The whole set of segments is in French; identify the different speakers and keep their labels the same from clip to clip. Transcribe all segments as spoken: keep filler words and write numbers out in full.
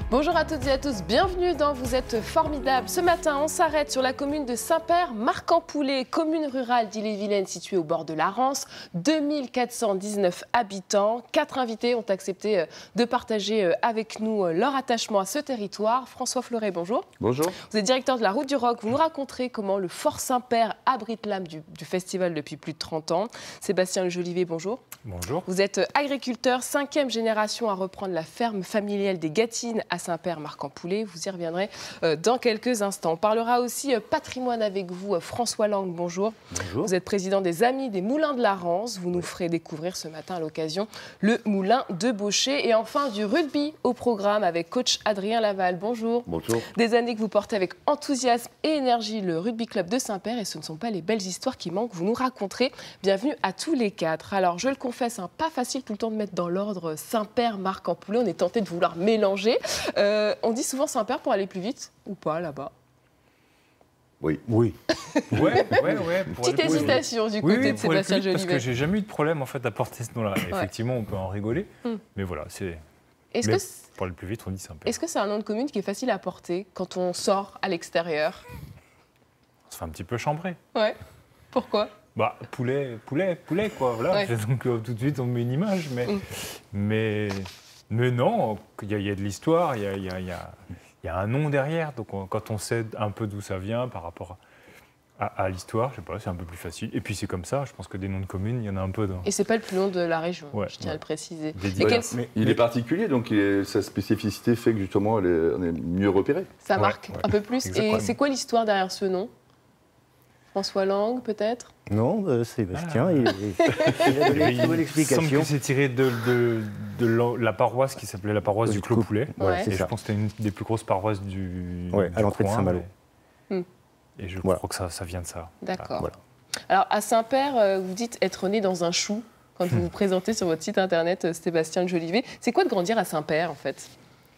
Speaker 1: Bonjour à toutes et à tous, bienvenue dans Vous êtes formidables. Ce matin, on s'arrête sur la commune de Saint-Père-Marc-en-Poulet, commune rurale d'Ille-et-Vilaine située au bord de la Rance. deux mille quatre cent dix-neuf habitants. Quatre invités ont accepté de partager avec nous leur attachement à ce territoire. François Fleuret, bonjour.
Speaker 2: Bonjour.
Speaker 1: Vous êtes directeur de la Route du Roc. Vous nous raconterez comment le Fort Saint-Père abrite l'âme du, du festival depuis plus de trente ans. Sébastien Le Jolivet, bonjour.
Speaker 3: Bonjour.
Speaker 1: Vous êtes agriculteur, cinquième génération à reprendre la ferme familiale des Gâtines à Saint-Père-Marc-en-Poulet. Vous y reviendrez dans quelques instants. On parlera aussi patrimoine avec vous. François Lang, bonjour.
Speaker 2: Bonjour.
Speaker 1: Vous êtes président des Amis des Moulins de la Rance. Vous nous ferez découvrir ce matin à l'occasion le moulin de Baucher. Et enfin, du rugby au programme avec coach Adrien Laval. Bonjour.
Speaker 2: Bonjour.
Speaker 1: Des années que vous portez avec enthousiasme et énergie le rugby club de Saint-Père. Et ce ne sont pas les belles histoires qui manquent. Vous nous raconterez. Bienvenue à tous les quatre. Alors, je le confesse, hein, pas facile tout le temps de mettre dans l'ordre Saint-Père-Marc-en-Poulet. On est tenté de vouloir mélanger. Euh, on dit souvent Saint-Père pour aller plus vite ou pas là-bas?
Speaker 2: Oui. Oui.
Speaker 3: Ouais, ouais, ouais.
Speaker 1: Petite hésitation oui. du côté
Speaker 3: oui,
Speaker 1: de Sébastien Jolivet.
Speaker 3: Parce que j'ai jamais eu de problème en fait à porter ce nom-là. Ouais. Effectivement, on peut en rigoler, mm. mais voilà, c'est.
Speaker 1: Est-ce que
Speaker 3: pour aller plus vite, on dit Saint-Père.
Speaker 1: Est-ce que c'est un nom de commune qui est facile à porter quand on sort à l'extérieur?
Speaker 3: On se fait un petit peu chambrer.
Speaker 1: Ouais. Pourquoi?
Speaker 3: Bah, poulet, poulet, poulet, quoi. Voilà. Ouais. Donc euh, tout de suite, on met une image, mais, mm. mais, mais non, il y, y a de l'histoire, il y a, y, a, y, a, y a un nom derrière. Donc on, quand on sait un peu d'où ça vient par rapport à, à, à l'histoire, je sais pas, c'est un peu plus facile. Et puis c'est comme ça. Je pense que des noms de communes, il y en a un peu. Dans...
Speaker 1: Et c'est pas le plus long de la région. Ouais, je tiens ouais. à le préciser.
Speaker 2: Et quel... mais il est particulier, donc il est, sa spécificité fait que justement, elle est, on est mieux repéré.
Speaker 1: Ça marque ouais, ouais. un peu plus. Exactement. Et c'est quoi l'histoire derrière ce nom? François Lang, peut-être?
Speaker 4: Non, euh, Sébastien, ah. il, il, il a donné une bonne explication.
Speaker 3: Il semble que c'est tiré de, de, de la paroisse qui s'appelait la paroisse du Clos Poulet.
Speaker 4: Ouais,
Speaker 3: et je pense que c'était une des plus grosses paroisses du,
Speaker 4: ouais,
Speaker 3: du
Speaker 4: à l'entrée de Saint-Malo.
Speaker 1: Et,
Speaker 3: et je
Speaker 4: voilà.
Speaker 3: crois que ça, ça vient de ça.
Speaker 1: D'accord. Voilà. Alors, à Saint-Père, vous dites être né dans un chou quand vous vous présentez sur votre site internet, Sébastien Le Jolivet. C'est quoi de grandir à Saint-Père, en fait?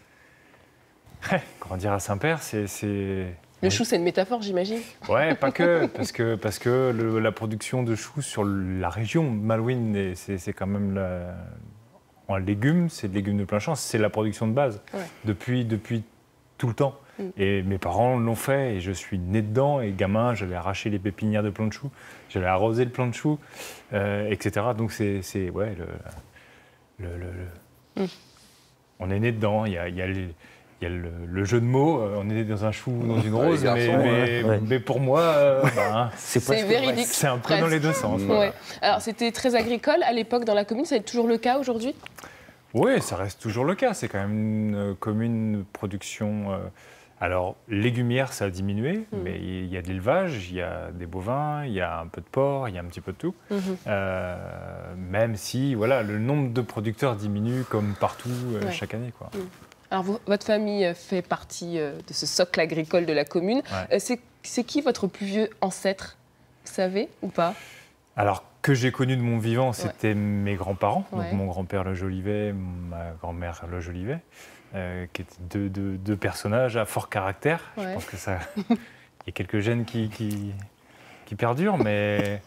Speaker 3: Grandir à Saint-Père, c'est...
Speaker 1: Le chou, c'est une métaphore, j'imagine.
Speaker 3: Ouais, pas que, parce que, parce que le, la production de choux sur la région Malouine, c'est quand même la, en légumes, c'est des légumes de plein champ, c'est la production de base ouais. depuis, depuis tout le temps. Mm. Et mes parents l'ont fait et je suis né dedans. Et gamin, j'allais arracher les pépinières de plants de choux, j'allais arroser le plant de choux, euh, et cetera. Donc c'est, ouais, le, le, le, le... Mm. on est né dedans. Il y a, il y a les, Il y a le, le jeu de mots, euh, on est dans un chou, dans une rose, ah, mais, mais, ouais. mais pour moi, euh, bah, c'est
Speaker 1: véridique.
Speaker 3: C'est un peu presque. Dans les deux sens. Voilà.
Speaker 1: Ouais. Alors, c'était très agricole à l'époque dans la commune, ça est toujours le cas aujourd'hui?
Speaker 3: Oui, ça reste toujours le cas. C'est quand même une commune de production. Euh, alors, légumière, ça a diminué, mmh. mais il y a de l'élevage, il y a des bovins, il y a un peu de porc, il y a un petit peu de tout. Mmh. Euh, même si, voilà, le nombre de producteurs diminue comme partout euh, ouais. chaque année, quoi. Mmh.
Speaker 1: Alors, vous, votre famille fait partie euh, de ce socle agricole de la commune. Ouais. Euh, c'est qui votre plus vieux ancêtre, vous savez, ou pas?
Speaker 3: Alors, que j'ai connu de mon vivant, c'était ouais. mes grands-parents. Ouais. Donc, mon grand-père Le Jolivet, ma grand-mère Le Jolivet, euh, qui étaient deux, deux, deux personnages à fort caractère. Ouais. Je pense que ça... Il y a quelques gènes qui, qui, qui perdurent, mais...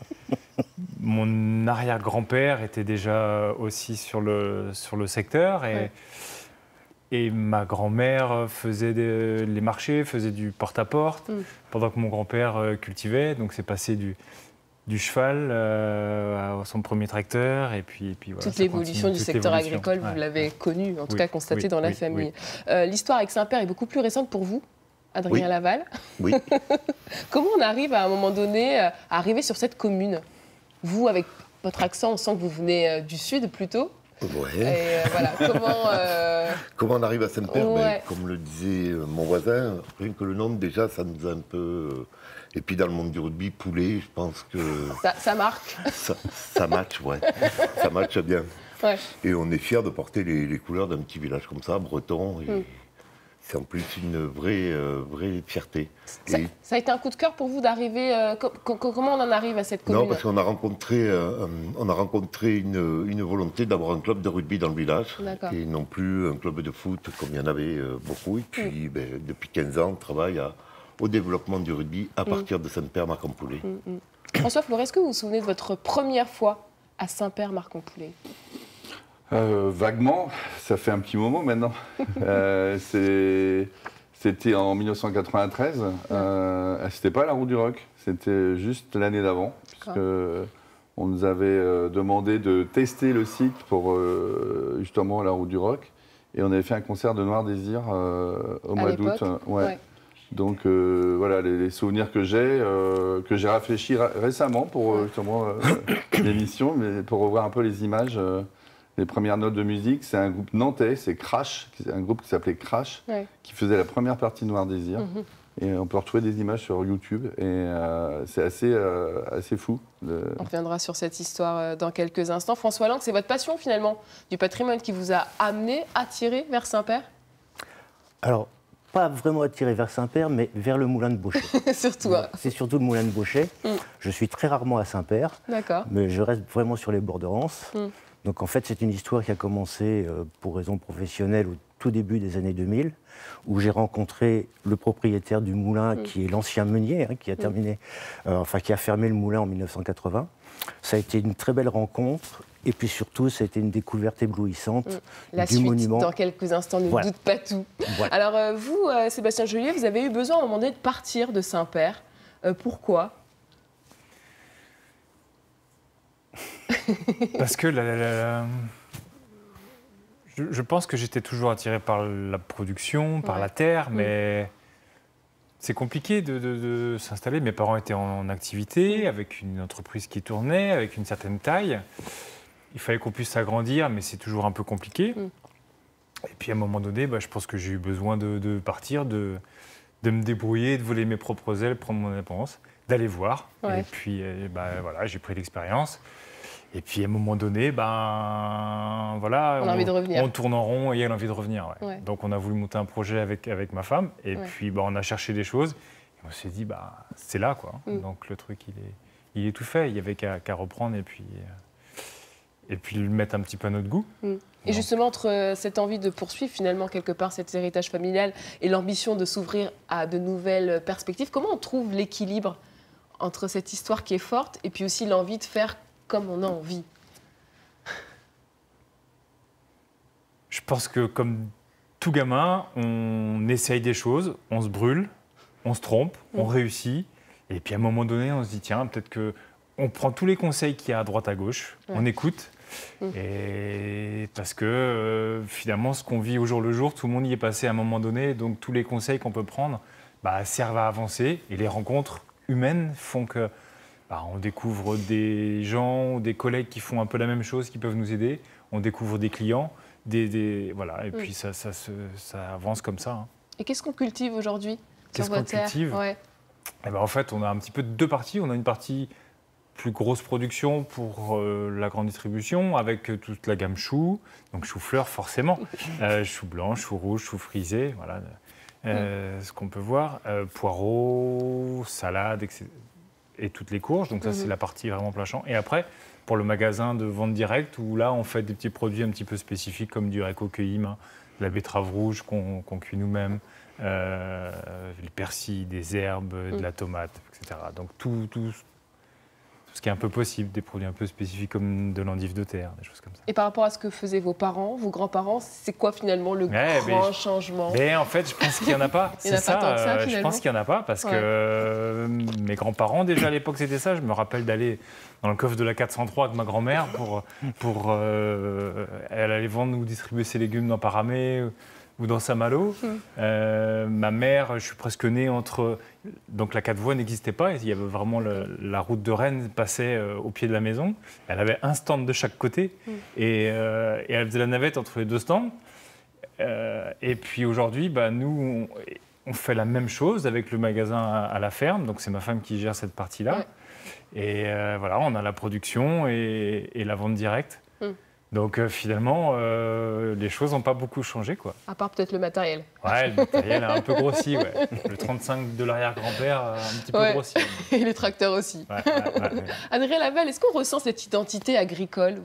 Speaker 3: Mon arrière-grand-père était déjà aussi sur le, sur le secteur et... Ouais. Et ma grand-mère faisait des, les marchés, faisait du porte-à-porte, -porte, mmh. pendant que mon grand-père cultivait. Donc c'est passé du, du cheval euh, à son premier tracteur. Et puis, et puis, voilà,
Speaker 1: toute l'évolution du secteur agricole, ouais. vous l'avez connue, en tout oui, cas constatée oui, dans la oui, famille. Oui. Euh, L'histoire avec Saint-Père est beaucoup plus récente pour vous, Adrien oui. Laval.
Speaker 2: Oui.
Speaker 1: Comment on arrive à un moment donné à arriver sur cette commune? Vous, avec votre accent, on sent que vous venez du sud plutôt.
Speaker 2: Ouais.
Speaker 1: Et euh, voilà, comment, euh...
Speaker 2: comment on arrive à Saint-Père?
Speaker 1: Ouais.
Speaker 2: Ben, comme le disait mon voisin, rien que le nom, déjà, ça nous a un peu... Et puis dans le monde du rugby, poulet, je pense que...
Speaker 1: Ça, ça marque.
Speaker 2: Ça, ça match, ouais. Ça match bien. Ouais. Et on est fiers de porter les, les couleurs d'un petit village comme ça, breton. Et... Mm. C'est en plus une vraie, euh, vraie fierté.
Speaker 1: Ça, et... ça a été un coup de cœur pour vous d'arriver... Euh, co co comment on en arrive à cette commune?
Speaker 2: Non, parce qu'on a rencontré, euh, on a rencontré une, une volonté d'avoir un club de rugby dans le village. Et non plus un club de foot comme il y en avait euh, beaucoup. Et puis, mm. ben, depuis quinze ans, on travaille à, au développement du rugby à partir mm. de Saint-Père-Marc-en-Poulet. Mm,
Speaker 1: mm. François Fleuret, est-ce que vous vous souvenez de votre première fois à Saint-Père-Marc-en-Poulet?
Speaker 5: euh, Vaguement, ça fait un petit moment maintenant. euh, C'était en mille neuf cent quatre-vingt-treize. Euh, C'était pas la Route du Rock, c'était juste l'année d'avant. Puisque on nous avait euh, demandé de tester le site pour euh, justement la Route du Rock. Et on avait fait un concert de Noir Désir euh, au à mois d'août. Euh, ouais. ouais. Donc euh, voilà les, les souvenirs que j'ai, euh, que j'ai réfléchi récemment pour euh, justement euh, l'émission, mais pour revoir un peu les images, euh, les premières notes de musique. C'est un groupe nantais, c'est Crash, un groupe qui s'appelait Crash, ouais. qui faisait la première partie de Noir Désir. Mm-hmm. Et on peut retrouver des images sur YouTube et euh, c'est assez, euh, assez fou. Le...
Speaker 1: On reviendra sur cette histoire dans quelques instants. François Lang, c'est votre passion finalement du patrimoine qui vous a amené, attiré vers Saint-Père?
Speaker 4: Alors, pas vraiment attiré vers Saint-Père, mais vers le moulin de Bauchet.
Speaker 1: Surtout. Hein.
Speaker 4: C'est surtout le moulin de Bauchet. Mm. Je suis très rarement à Saint-Père, mais je reste vraiment sur les bords de Rance. Mm. Donc en fait, c'est une histoire qui a commencé euh, pour raison professionnelle au tout début des années deux mille, où j'ai rencontré le propriétaire du moulin, mmh. qui est l'ancien meunier, hein, qui a terminé, euh, enfin qui a fermé le moulin en mille neuf cent quatre-vingts. Ça a été une très belle rencontre, et puis surtout, ça a été une découverte éblouissante mmh.
Speaker 1: La
Speaker 4: du
Speaker 1: suite,
Speaker 4: monument.
Speaker 1: Dans quelques instants, ne voilà. doute pas tout. Voilà. Alors euh, vous, euh, Sébastien Jolivet, vous avez eu besoin à un moment donné de partir de Saint-Père. Euh, pourquoi?
Speaker 3: Parce que la, la, la... Je, je pense que j'étais toujours attiré par la production, par ouais. la terre, mais mmh. c'est compliqué de, de, de s'installer. Mes parents étaient en activité, avec une entreprise qui tournait, avec une certaine taille. Il fallait qu'on puisse s'agrandir, mais c'est toujours un peu compliqué. Mmh. Et puis à un moment donné, bah, je pense que j'ai eu besoin de, de partir, de, de me débrouiller, de voler mes propres ailes, prendre mon indépendance, d'aller voir. Ouais. Et puis bah, voilà, j'ai pris l'expérience. Et puis à un moment donné, ben voilà,
Speaker 1: on, a on, envie de revenir.
Speaker 3: on tourne en rond et il a envie de revenir. Ouais. Ouais. Donc on a voulu monter un projet avec, avec ma femme et ouais. puis ben, on a cherché des choses. Et on s'est dit, bah, c'est là quoi. Mm. Donc le truc, il est, il est tout fait. Il n'y avait qu'à, qu'à reprendre et puis, et puis le mettre un petit peu à notre goût.
Speaker 1: Mm. Et justement, entre cette envie de poursuivre finalement quelque part cet héritage familial et l'ambition de s'ouvrir à de nouvelles perspectives, comment on trouve l'équilibre entre cette histoire qui est forte et puis aussi l'envie de faire comme on a envie?
Speaker 3: Je pense que comme tout gamin, on essaye des choses, on se brûle, on se trompe, mmh. on réussit. Et puis à un moment donné, on se dit, tiens, peut-être qu'on prend tous les conseils qu'il y a à droite à gauche, ouais. on écoute. Mmh. Et parce que euh, finalement, ce qu'on vit au jour le jour, tout le monde y est passé à un moment donné. Donc tous les conseils qu'on peut prendre bah, servent à avancer. Et les rencontres humaines font que bah, on découvre des gens, des collègues qui font un peu la même chose, qui peuvent nous aider. On découvre des clients, des, des voilà. Et mmh. puis ça, ça, ça, ça avance comme ça. Hein.
Speaker 1: Et qu'est-ce qu'on cultive aujourd'hui
Speaker 3: Qu'est-ce qu'on cultive ouais. Et ben, en fait, on a un petit peu deux parties. On a une partie plus grosse production pour euh, la grande distribution, avec euh, toute la gamme choux, donc chou-fleur forcément, euh, chou blanc, chou rouge, chou frisé, voilà, euh, mmh. ce qu'on peut voir, euh, poireaux, salade, et cetera. Et toutes les courges, donc ça mmh. c'est la partie vraiment plein champ. Et après, pour le magasin de vente directe, où là on fait des petits produits un petit peu spécifiques comme du haricot cueilli main, de la betterave rouge qu'on qu'on cuit nous-mêmes, euh, le persil, des herbes, mmh. de la tomate, et cetera. Donc tout, tout, tout ce qui est un peu possible, des produits un peu spécifiques comme de l'endive de terre, des choses comme ça.
Speaker 1: Et par rapport à ce que faisaient vos parents, vos grands-parents, c'est quoi finalement le ouais, grand mais, changement?
Speaker 3: Mais en fait, je pense qu'il n'y en a pas. C'est ça, pas ça euh, je pense qu'il n'y en a pas parce ouais. que euh, mes grands-parents, déjà à l'époque, c'était ça. Je me rappelle d'aller dans le coffre de la quatre cent trois avec ma grand-mère pour... pour euh, elle allait vendre ou distribuer ses légumes dans Paramé ou dans Saint-Malo. Mmh. Euh, ma mère, je suis presque né entre... Donc la quatre voies n'existait pas, il y avait vraiment le, la route de Rennes passait euh, au pied de la maison. Elle avait un stand de chaque côté mmh. et, euh, et elle faisait la navette entre les deux stands. Euh, et puis aujourd'hui, bah, nous, on, on fait la même chose avec le magasin à, à la ferme, donc c'est ma femme qui gère cette partie-là. Ouais. Et euh, voilà, on a la production et, et la vente directe. Mmh. Donc euh, finalement, euh, les choses n'ont pas beaucoup changé, quoi.
Speaker 1: À part peut-être le matériel.
Speaker 3: Ouais, le matériel a un peu grossi, ouais. Le trente-cinq de l'arrière-grand-père a un petit peu
Speaker 1: ouais.
Speaker 3: grossi.
Speaker 1: Et les tracteurs aussi. Ouais, ouais, ouais, ouais. Adrien Laval, est-ce qu'on ressent cette identité agricole?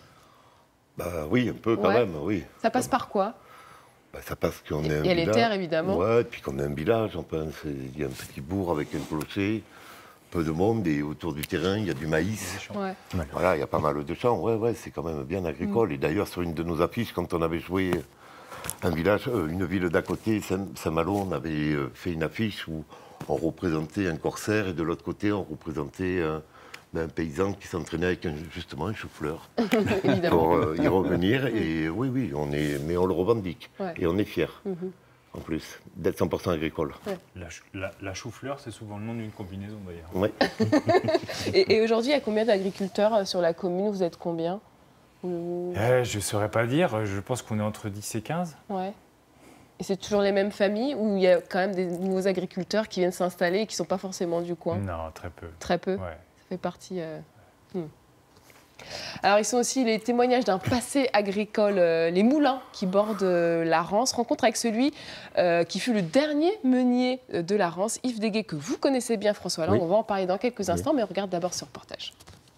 Speaker 2: Bah oui, un peu quand ouais. même, oui.
Speaker 1: Ça passe par quoi?
Speaker 2: Bah, ça passe qu'on est un
Speaker 1: village. Il y a les terres, évidemment.
Speaker 2: Ouais, et puis qu'on est un village, on pense. Il y a un petit bourg avec un clocher. peu de monde et autour du terrain, il y a du maïs.
Speaker 1: Ouais.
Speaker 2: Voilà, il y a pas mal de champs. Ouais, ouais, c'est quand même bien agricole. Mm. Et d'ailleurs, sur une de nos affiches, quand on avait joué un village, euh, une ville d'à côté, Saint-Malo, on avait euh, fait une affiche où on représentait un corsaire et de l'autre côté, on représentait euh, un paysan qui s'entraînait avec un, justement un chou-fleur pour euh, y revenir. Et oui, oui, on est, mais on le revendique ouais. et on est fiers. Mm-hmm. En plus, d'être cent pour cent agricole. Ouais.
Speaker 3: La, la, la chou-fleur, c'est souvent le nom d'une combinaison d'ailleurs.
Speaker 2: Oui.
Speaker 1: et et aujourd'hui, il y a combien d'agriculteurs sur la commune? Vous êtes combien?
Speaker 3: Ou... eh, Je ne saurais pas dire. Je pense qu'on est entre dix et quinze.
Speaker 1: Ouais. Et c'est toujours les mêmes familles ou il y a quand même des nouveaux agriculteurs qui viennent s'installer et qui ne sont pas forcément du coin?
Speaker 3: Non, très peu.
Speaker 1: Très peu.
Speaker 3: Ouais.
Speaker 1: Ça fait partie. Euh... Hmm. Alors, ils sont aussi les témoignages d'un passé agricole, euh, les moulins qui bordent euh, la Rance. Rencontre avec celui euh, qui fut le dernier meunier de la Rance, Yves Deguet, que vous connaissez bien, François Lang. Oui. On va en parler dans quelques instants, oui. mais on regarde d'abord ce reportage.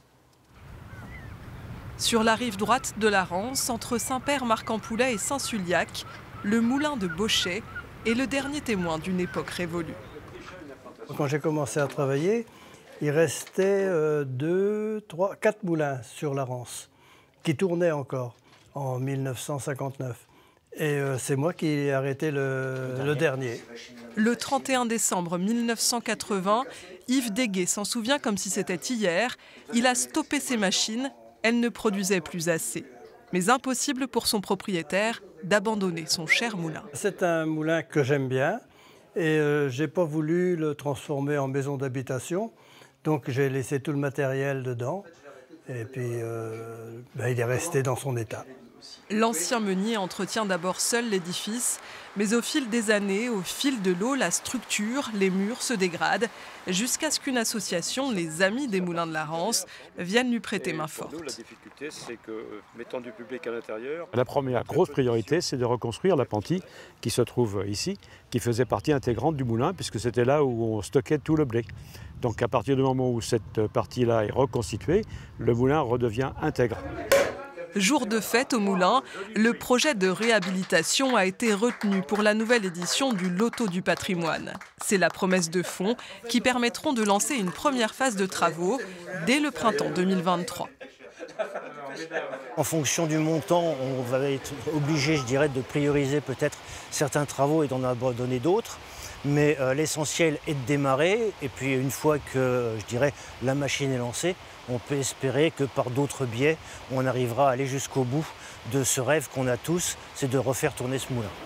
Speaker 6: Sur la rive droite de la Rance, entre Saint-Père-Marc-en-Poulet et Saint-Suliac, le moulin de Bauchet est le dernier témoin d'une époque révolue.
Speaker 7: Quand j'ai commencé à travailler, il restait euh, deux, trois, quatre moulins sur la Rance qui tournaient encore en mille neuf cent cinquante-neuf. Et euh, c'est moi qui ai arrêté le, le, dernier. le dernier.
Speaker 6: Le trente et un décembre mille neuf cent quatre-vingts, Yves Deguet s'en souvient comme si c'était hier. Il a stoppé ses machines, elles ne produisaient plus assez. Mais impossible pour son propriétaire d'abandonner son cher moulin.
Speaker 7: C'est un moulin que j'aime bien et euh, je n'ai pas voulu le transformer en maison d'habitation. Donc j'ai laissé tout le matériel dedans et puis euh, ben, il est resté dans son état.
Speaker 6: L'ancien meunier entretient d'abord seul l'édifice, mais au fil des années, au fil de l'eau, la structure, les murs se dégradent, jusqu'à ce qu'une association, les Amis des Moulins de la Rance, vienne lui prêter main forte.
Speaker 8: Nous, la difficulté, c'est que, mettant du public à l'intérieur...
Speaker 9: La première grosse priorité, c'est de reconstruire l'appentis qui se trouve ici, qui faisait partie intégrante du moulin, puisque c'était là où on stockait tout le blé. Donc à partir du moment où cette partie-là est reconstituée, le moulin redevient intègre.
Speaker 6: Jour de fête au moulin, le projet de réhabilitation a été retenu pour la nouvelle édition du Loto du patrimoine. C'est la promesse de fonds qui permettront de lancer une première phase de travaux dès le printemps deux mille vingt-trois.
Speaker 4: En fonction du montant, on va être obligé, je dirais, de prioriser peut-être certains travaux et d'en abandonner d'autres. Mais euh, l'essentiel est de démarrer. Et puis une fois que, je dirais, la machine est lancée, on peut espérer que par d'autres biais, on arrivera à aller jusqu'au bout de ce rêve qu'on a tous, c'est de refaire tourner ce moulin.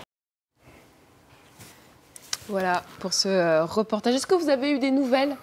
Speaker 1: Voilà pour ce euh, reportage. Est-ce que vous avez eu des nouvelles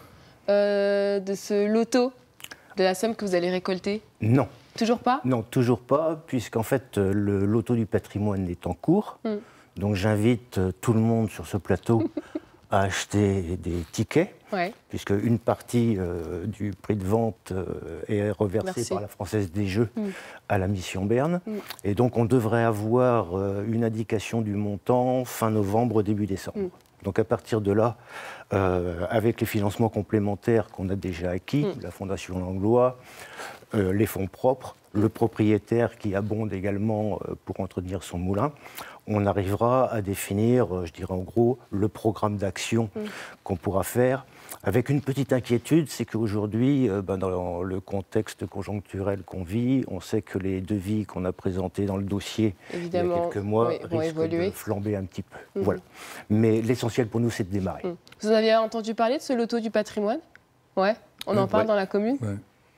Speaker 1: euh, de ce loto, de la somme que vous allez récolter?
Speaker 4: Non.
Speaker 1: Toujours pas?
Speaker 4: Non, toujours pas, puisqu'en fait, le loto du patrimoine est en cours. Mm. Donc j'invite tout le monde sur ce plateau à acheter des tickets, ouais. puisque une partie euh, du prix de vente euh, est reversée Merci. par la Française des Jeux mm. à la Mission Berne. Mm. Et donc on devrait avoir euh, une indication du montant fin novembre, début décembre. Mm. Donc à partir de là, euh, avec les financements complémentaires qu'on a déjà acquis, mm. la Fondation Langlois, euh, les fonds propres, le propriétaire qui abonde également euh, pour entretenir son moulin, on arrivera à définir, euh, je dirais en gros, le programme d'action mm. qu'on pourra faire. Avec une petite inquiétude, c'est qu'aujourd'hui, euh, ben, dans le contexte conjoncturel qu'on vit, on sait que les devis qu'on a présentés dans le dossier Évidemment, il y a quelques mois oui, risquent évoluer. de flamber un petit peu. Mm-hmm. Voilà. Mais l'essentiel pour nous, c'est de démarrer. Mm.
Speaker 1: Vous aviez entendu parler de ce loto du patrimoine? Ouais. On en parle ouais. dans la commune
Speaker 3: ouais.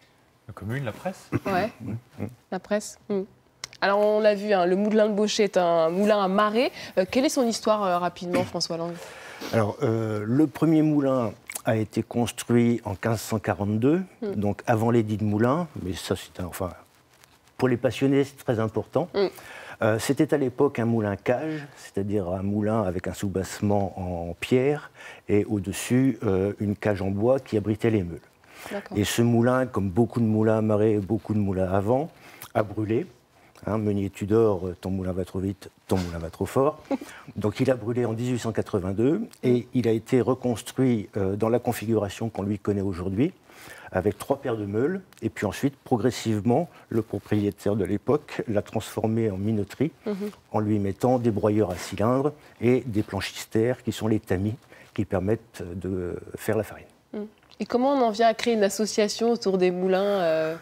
Speaker 3: La commune, la presse
Speaker 1: Ouais, mm. la presse. Mm. Alors, on l'a vu, hein, le moulin de Bauchet est un moulin à marée. Euh, quelle est son histoire, euh, rapidement, François Lang?
Speaker 4: Alors, euh, le premier moulin a été construit en quinze cent quarante-deux, mm. donc avant l'édit de Moulins, mais ça, c'est un, enfin, pour les passionnés, c'est très important. Mm. Euh, c'était à l'époque un moulin cage, c'est-à-dire un moulin avec un soubassement en pierre et au-dessus, euh, une cage en bois qui abritait les meules. Et ce moulin, comme beaucoup de moulins à marée et beaucoup de moulins à vent, a brûlé. Hein, Meunier Tudor, ton moulin va trop vite, ton moulin va trop fort. Donc il a brûlé en dix-huit cent quatre-vingt-deux et il a été reconstruit euh, dans la configuration qu'on lui connaît aujourd'hui, avec trois paires de meules. Et puis ensuite, progressivement, le propriétaire de l'époque l'a transformé en minoterie, mmh. en lui mettant des broyeurs à cylindres et des planchistères qui sont les tamis qui permettent de faire la farine. Mmh.
Speaker 1: Et comment on en vient à créer une association autour des moulins euh,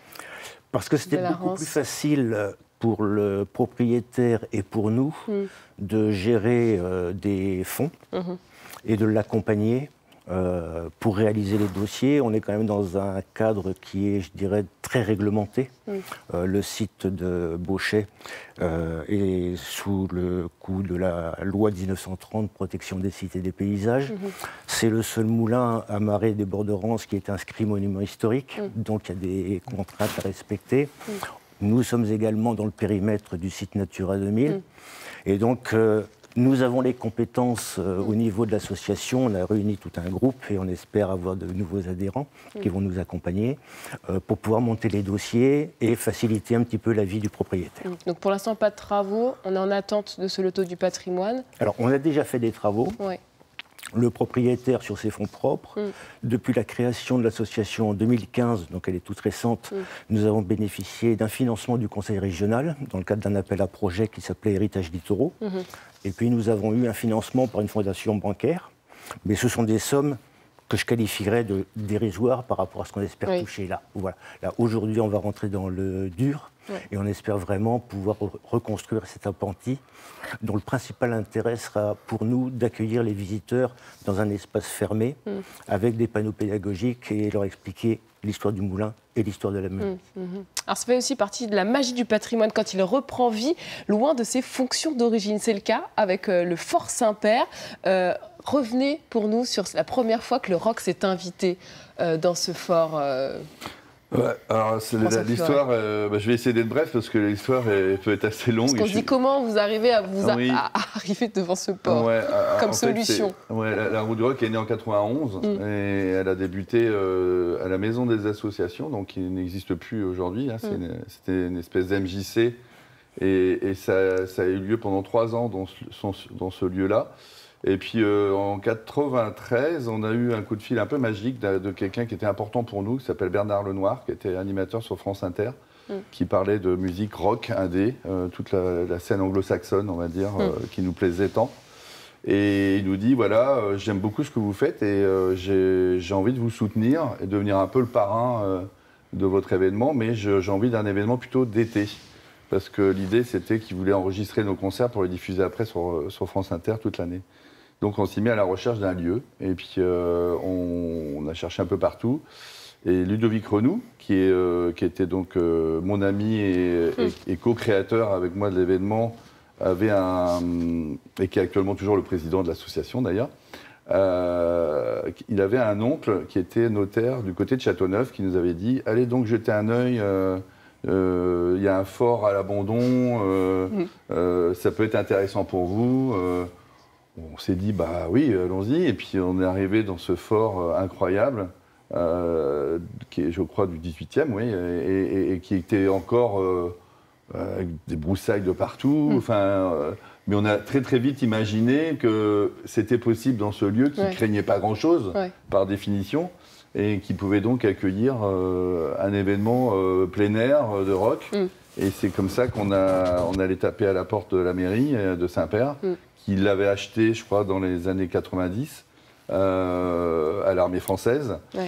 Speaker 4: Parce que c'était beaucoup plus facile pour le propriétaire et pour nous mmh. de gérer euh, des fonds mmh. et de l'accompagner euh, pour réaliser les dossiers. On est quand même dans un cadre qui est, je dirais, très réglementé. Mmh. Euh, le site de Beauchet euh, est sous le coup de la loi de mille neuf cent trente, protection des sites et des paysages. Mmh. C'est le seul moulin à Marais des Bords de Rance qui est inscrit monument historique, mmh. donc il y a des contraintes à respecter. Mmh. Nous sommes également dans le périmètre du site Natura deux mille. Mmh. Et donc, euh, nous avons les compétences euh, mmh. au niveau de l'association. On a réuni tout un groupe et on espère avoir de nouveaux adhérents mmh. qui vont nous accompagner euh, pour pouvoir monter les dossiers et faciliter un petit peu la vie du propriétaire.
Speaker 1: Mmh. Donc, pour l'instant, pas de travaux. On est en attente de ce loto du patrimoine.
Speaker 4: Alors, on a déjà fait des travaux.
Speaker 1: Ouais.
Speaker 4: Le propriétaire sur ses fonds propres. Mm. Depuis la création de l'association en deux mille quinze, donc elle est toute récente, mm. nous avons bénéficié d'un financement du conseil régional dans le cadre d'un appel à projet qui s'appelait Héritage littoraux. Mm-hmm. Et puis nous avons eu un financement par une fondation bancaire. Mais ce sont des sommes que je qualifierais de dérisoires par rapport à ce qu'on espère oui. toucher là. Voilà. Là, aujourd'hui, on va rentrer dans le dur. Ouais. Et on espère vraiment pouvoir re reconstruire cet appentis dont le principal intérêt sera pour nous d'accueillir les visiteurs dans un espace fermé mm. avec des panneaux pédagogiques et leur expliquer l'histoire du moulin et l'histoire de la meule.
Speaker 1: Mmh, mmh. Alors ça fait aussi partie de la magie du patrimoine quand il reprend vie loin de ses fonctions d'origine. C'est le cas avec euh, le Fort Saint-Père. Euh, revenez pour nous sur la première fois que le rock s'est invité euh, dans ce fort. Euh...
Speaker 5: Ouais, alors l'histoire, euh, bah, je vais essayer d'être bref parce que l'histoire peut être assez longue.
Speaker 1: Parce qu'on se dit suis... comment vous arrivez à vous ah, oui. à, à arriver devant ce port ouais, à, comme solution.
Speaker 5: Fait, ouais, la, la roue du rock est née en quatre-vingt-onze mm. et elle a débuté euh, à la Maison des Associations, donc qui n'existe plus aujourd'hui. Hein, mm. C'était une, une espèce d'M J C et, et ça, ça a eu lieu pendant trois ans dans ce, dans ce lieu-là. Et puis euh, en quatre-vingt-treize, on a eu un coup de fil un peu magique de, de quelqu'un qui était important pour nous, qui s'appelle Bernard Lenoir, qui était animateur sur France Inter, mm. qui parlait de musique rock, indé, euh, toute la, la scène anglo-saxonne, on va dire, mm. euh, qui nous plaisait tant. Et il nous dit, voilà, euh, j'aime beaucoup ce que vous faites et euh, j'ai envie de vous soutenir et devenir un peu le parrain euh, de votre événement, mais j'ai envie d'un événement plutôt d'été. Parce que l'idée, c'était qu'il voulait enregistrer nos concerts pour les diffuser après sur, sur France Inter toute l'année. Donc on s'y met à la recherche d'un lieu, et puis euh, on, on a cherché un peu partout. Et Ludovic Renoux, qui, est, euh, qui était donc euh, mon ami et, et, et co-créateur avec moi de l'événement, avait un, et qui est actuellement toujours le président de l'association d'ailleurs, euh, il avait un oncle qui était notaire du côté de Châteauneuf, qui nous avait dit « Allez donc jeter un œil, il euh, euh, y a un fort à l'abandon, euh, mmh. euh, ça peut être intéressant pour vous euh, ». On s'est dit, bah oui, allons-y. Et puis on est arrivé dans ce fort euh, incroyable, euh, qui est, je crois, du dix-huitième, oui, et, et, et qui était encore euh, avec des broussailles de partout. Mm. Enfin, euh, mais on a très très vite imaginé que c'était possible dans ce lieu qui ne ouais. craignait pas grand-chose, ouais. par définition, et qui pouvait donc accueillir euh, un événement euh, plein air euh, de rock. Mm. Et c'est comme ça qu'on a, on allait taper à la porte de la mairie de Saint-Père, mm. qui l'avait acheté, je crois, dans les années quatre-vingt-dix, euh, à l'armée française. Ouais.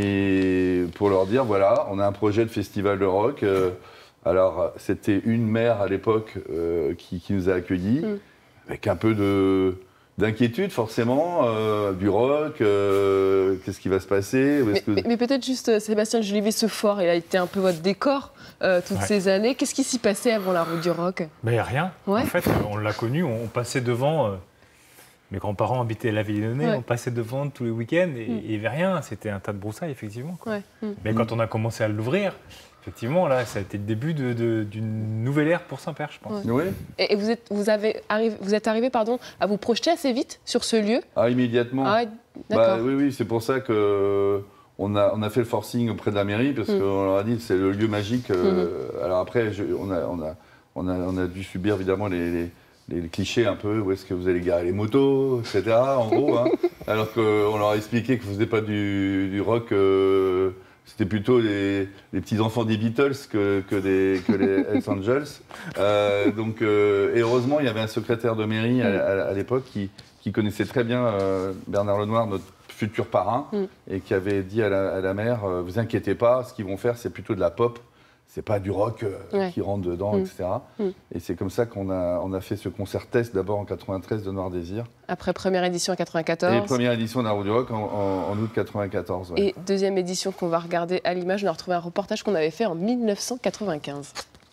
Speaker 5: Et pour leur dire, voilà, on a un projet de festival de rock. Euh, alors, c'était une maire à l'époque euh, qui, qui nous a accueillis, mm. avec un peu de... d'inquiétude forcément, euh, du rock, euh, qu'est-ce qui va se passer?
Speaker 1: Mais, que... mais, mais peut-être juste, Sébastien Jolivet, ce fort, il a été un peu votre décor euh, toutes ouais. ces années. Qu'est-ce qui s'y passait avant la roue du rock? Mais
Speaker 3: rien. Ouais. En fait, on l'a connu, on, on passait devant, euh, mes grands-parents habitaient la Villeneuve, ouais. on passait devant tous les week-ends et il n'y mm. avait rien, c'était un tas de broussailles effectivement. Quoi. Ouais. Mm. Mais mm. quand on a commencé à l'ouvrir, effectivement, là, ça a été le début d'une de, de, nouvelle ère pour Saint-Père, je pense.
Speaker 5: Ouais. Oui.
Speaker 1: Et vous êtes, vous avez arrivé, vous êtes arrivé pardon, à vous projeter assez vite sur ce lieu?
Speaker 5: Ah, immédiatement. Ah, bah, oui, oui, c'est pour ça que on a, on a fait le forcing auprès de la mairie, parce mm. qu'on leur a dit que c'est le lieu magique. Euh, mm. Alors après, je, on, a, on, a, on, a, on a dû subir évidemment les, les, les clichés un peu, où est-ce que vous allez garer les motos, et cetera, en gros. Hein, alors qu'on leur a expliqué que vous ne faisiez pas du, du rock... Euh, C'était plutôt les, les petits-enfants des Beatles que, que, des, que les Hells Angels. Euh, donc, euh, et heureusement, il y avait un secrétaire de mairie à, à, à l'époque qui, qui connaissait très bien euh, Bernard Lenoir, notre futurs parrains, mm. et qui avait dit à la, à la mère, euh, vous inquiétez pas, ce qu'ils vont faire, c'est plutôt de la pop. C'est pas du rock euh, ouais. qui rentre dedans, mm. et cetera. Mm. Et c'est comme ça qu'on a, on a fait ce concert test d'abord en quatre-vingt-treize de Noir Désir.
Speaker 1: Après première édition en quatre-vingt-quatorze.
Speaker 5: Et première édition de la Roue du Rock en, en, en août quatre-vingt-quatorze. Ouais.
Speaker 1: Et deuxième édition qu'on va regarder à l'image, on a retrouvé un reportage qu'on avait fait en mille neuf cent quatre-vingt-quinze.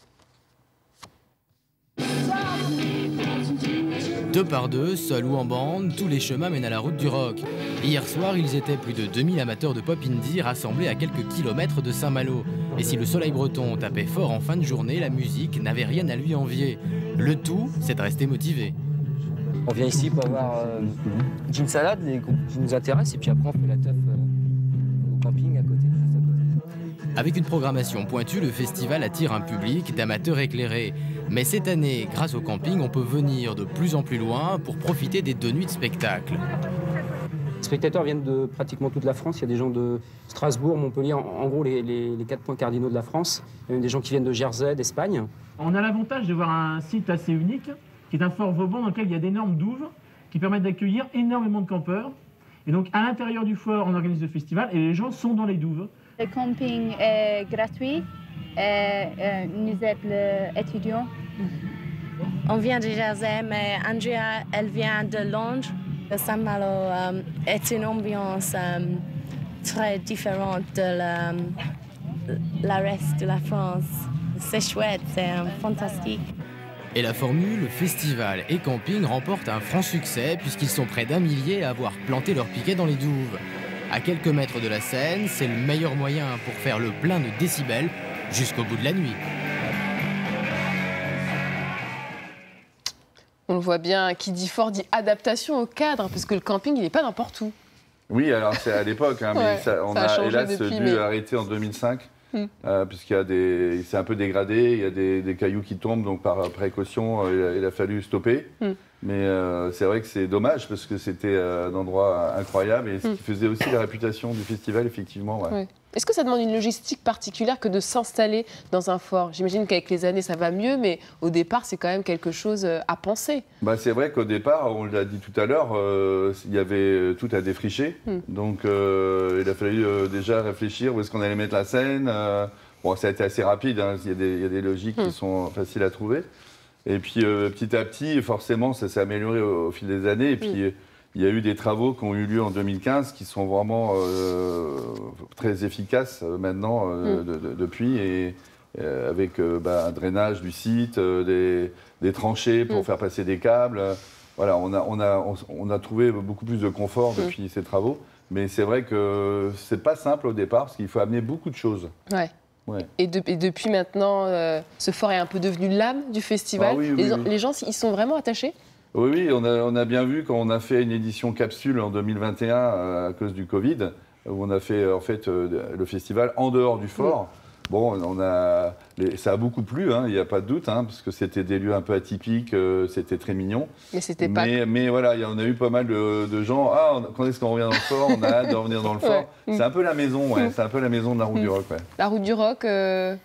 Speaker 10: Deux par deux, seuls ou en bande, tous les chemins mènent à la route du rock. Hier soir, ils étaient plus de deux mille amateurs de pop indie rassemblés à quelques kilomètres de Saint-Malo. Et si le soleil breton tapait fort en fin de journée, la musique n'avait rien à lui envier. Le tout, c'est de rester motivé.
Speaker 11: On vient ici pour avoir euh, une salade les groupes qui nous intéressent et puis après on fait la teuf euh, au camping à côté, juste à côté.
Speaker 10: Avec une programmation pointue, le festival attire un public d'amateurs éclairés. Mais cette année, grâce au camping, on peut venir de plus en plus loin pour profiter des deux nuits de spectacle.
Speaker 11: Les spectateurs viennent de pratiquement toute la France. Il y a des gens de Strasbourg, Montpellier, en, en gros les, les, les quatre points cardinaux de la France. Il y a même des gens qui viennent de Jersey, d'Espagne.
Speaker 12: On a l'avantage de voir un site assez unique, qui est un fort Vauban dans lequel il y a d'énormes douves qui permettent d'accueillir énormément de campeurs. Et donc à l'intérieur du fort, on organise le festival et les gens sont dans les douves.
Speaker 13: Le camping est gratuit. Et, euh, nous êtes étudiants.
Speaker 14: On vient de Jersey, mais Andrea, elle vient de Londres. Saint-Malo euh, est une ambiance euh, très différente de la, la reste de la France. C'est chouette, c'est euh, fantastique.
Speaker 10: Et la formule festival et camping remporte un franc succès puisqu'ils sont près d'un millier à avoir planté leur piquet dans les douves. À quelques mètres de la scène, c'est le meilleur moyen pour faire le plein de décibels jusqu'au bout de la nuit.
Speaker 1: On le voit bien, qui dit fort dit adaptation au cadre, parce que le camping, il n'est pas n'importe où.
Speaker 5: Oui, alors c'est à l'époque, hein, mais ouais, ça, on ça a, a hélas depuis, dû mais... arrêter en deux mille cinq, mm. euh, puisqu'il y a des, c'est un peu dégradé, il y a des, des cailloux qui tombent, donc par précaution, euh, il, a, il a fallu stopper. Mm. Mais euh, c'est vrai que c'est dommage, parce que c'était euh, un endroit incroyable, et ce mm. qui faisait aussi la réputation du festival, effectivement. Ouais.
Speaker 1: Ouais. Est-ce que ça demande une logistique particulière que de s'installer dans un fort? J'imagine qu'avec les années, ça va mieux, mais au départ, c'est quand même quelque chose à penser.
Speaker 5: Bah, c'est vrai qu'au départ, on l'a dit tout à l'heure, euh, il y avait tout à défricher. Mm. Donc, euh, il a fallu euh, déjà réfléchir où est-ce qu'on allait mettre la scène. Euh, bon, ça a été assez rapide, hein, il y a des, il y a des logiques mm. qui sont faciles à trouver. Et puis, euh, petit à petit, forcément, ça s'est amélioré au, au fil des années. Et puis, mm. il y a eu des travaux qui ont eu lieu en deux mille quinze qui sont vraiment euh, très efficaces euh, maintenant, euh, mm. de, de, depuis, et euh, avec euh, bah, un drainage du site, euh, des, des tranchées pour mm. faire passer des câbles. Voilà, on a, on, a, on, on a trouvé beaucoup plus de confort mm. depuis ces travaux. Mais c'est vrai que c'est pas simple au départ, parce qu'il faut amener beaucoup de choses.
Speaker 1: Ouais. Ouais. Et, de, et depuis maintenant, euh, ce fort est un peu devenu l'âme du festival. Ah oui, oui, les, oui. les gens, ils sont vraiment attachés?
Speaker 5: Oui, oui, on a, on a bien vu quand on a fait une édition capsule en deux mille vingt et un euh, à cause du Covid, où on a fait en fait euh, le festival en dehors du fort. Mmh. Bon, on a, les, ça a beaucoup plu, hein, il n'y a pas de doute, hein, parce que c'était des lieux un peu atypiques, euh, c'était très mignon.
Speaker 1: Mais c'était pas.
Speaker 5: Mais, mais voilà, on a eu pas mal de, de gens. Ah, on, quand est-ce qu'on revient dans le fort? On a hâte de revenir dans le fort. Ouais. C'est un peu la maison, ouais. Mmh. C'est un peu la maison de la Route mmh. du Rock. Ouais.
Speaker 1: La Route du Rock, euh,